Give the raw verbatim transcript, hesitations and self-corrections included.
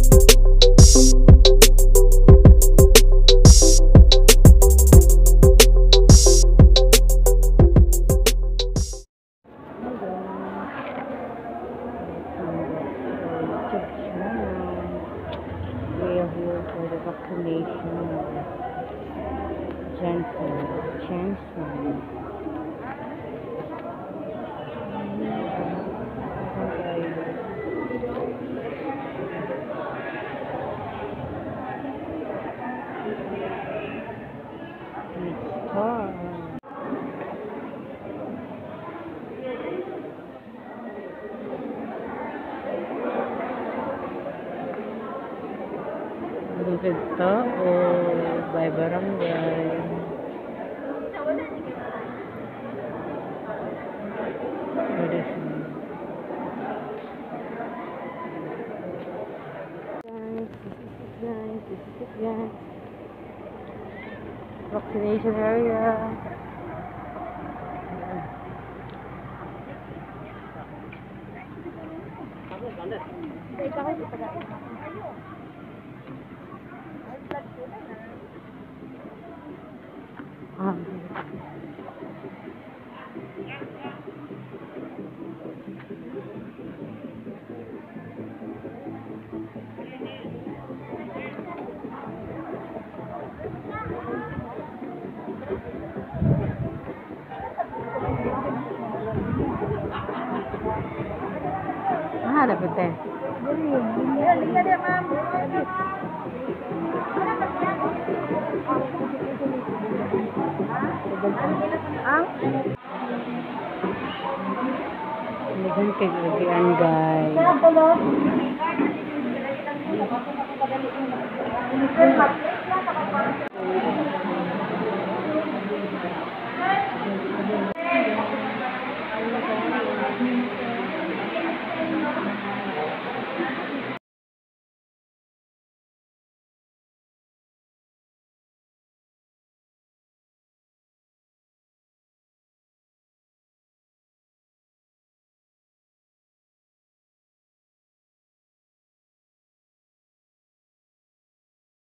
For the vaccination Janssen Janssen Dito o by barangay. Pwede siya. Guys, this is it guys, this is it guys. Vaccination area. Ah. Ah, dapat eh. Lihat dia, Mam. Ang Ligan kay Gagian guys.